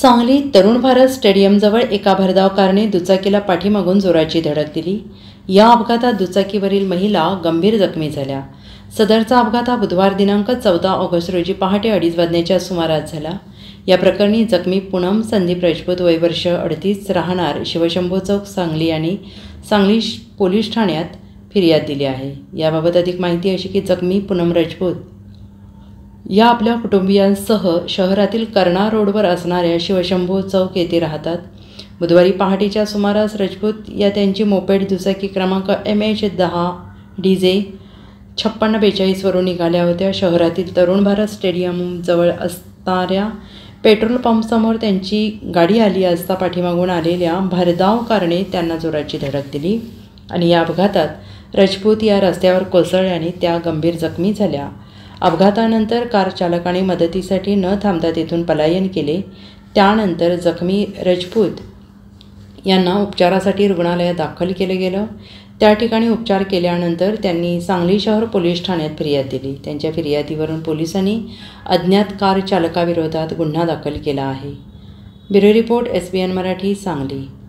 सांगली तरुण भारत स्टेडियमजवळ एका भरधाव कारने दुचाकीला पाठीमागून जोराची धडक दिली। या अपघातात दुचाकीवरील महिला गंभीर जखमी झाल्या। सदरचा अपघात हा बुधवार दिनांक 14 ऑगस्ट रोजी पहाटे 2:30 वाजण्याच्या सुमारास झाला। या प्रकरणी जखमी पूनम संदीप राजपूत वय वर्ष 38 राहणार शिवशंभो चौक सांगली आणि सांगली पोलीस ठाण्यात फिर्याद दिली आहे। याबाबत अधिक माहिती अशी की जखमी पूनम राजपूत या आपल्या कुटुंबियांसह शहरातील कर्णा रोडवर असणाऱ्या शिवशंभो चौक येथे राहतात। बुधवारी पहाटेच्या सुमारास राजपूत या त्यांची मोपेड दुचाकी क्रमांक MH10 DJ 5642 वरून निघाल्या होत्या। शहरातील तरुण भारत स्टेडियम जवळ असणाऱ्या पेट्रोल पंपसमोर त्यांची गाडी आली असता पाठीमागून आलेल्या भरधाव कारने त्यांना जोराची धडक दिली आणि या अपघातात राजपूत या रस्त्यावर कोसळल्याने त्या गंभीर जखमी झाल्या। अपघातानंतर कार चालकाने मदतीसाठी न थांबता तेथून पलायन केले। त्यानंतर जखमी राजपूत यांना उपचारासाठी रुग्णालयात दाखल केले गेलं। त्या ठिकाणी उपचार केल्यानंतर त्यांनी सांगली शहर पोलीस ठाण्यात फिर्याद दिली। त्यांच्या फिर्यादीवरून पोलिसांनी अज्ञात कार चालकाविरोधात गुन्हा दाखल केला आहे। Bureau report SBN Marathi Sangli.